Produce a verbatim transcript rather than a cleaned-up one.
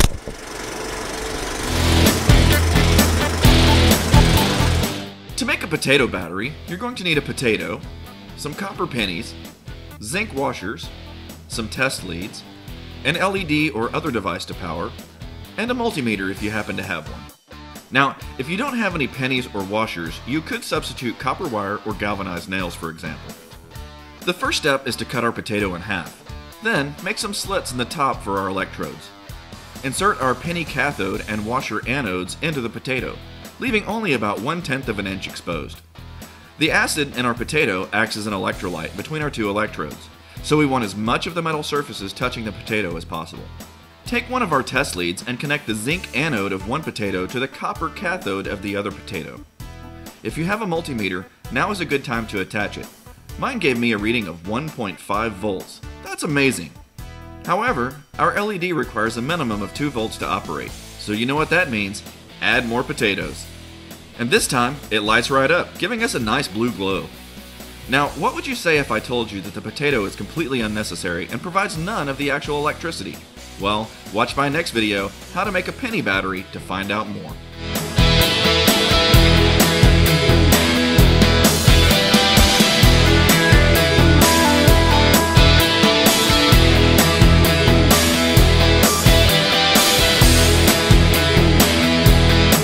To make a potato battery, you're going to need a potato, some copper pennies, zinc washers, some test leads, an L E D or other device to power, and a multimeter if you happen to have one. Now, if you don't have any pennies or washers, you could substitute copper wire or galvanized nails, for example. The first step is to cut our potato in half. Then, make some slits in the top for our electrodes. Insert our penny cathode and washer anodes into the potato, leaving only about one-tenth of an inch exposed. The acid in our potato acts as an electrolyte between our two electrodes, so we want as much of the metal surfaces touching the potato as possible. Take one of our test leads and connect the zinc anode of one potato to the copper cathode of the other potato. If you have a multimeter, now is a good time to attach it. Mine gave me a reading of one point five volts. That's amazing! However, our L E D requires a minimum of two volts to operate, so you know what that means. Add more potatoes. And this time, it lights right up, giving us a nice blue glow. Now, what would you say if I told you that the potato is completely unnecessary and provides none of the actual electricity? Well, watch my next video, How to Make a Penny Battery, to find out more.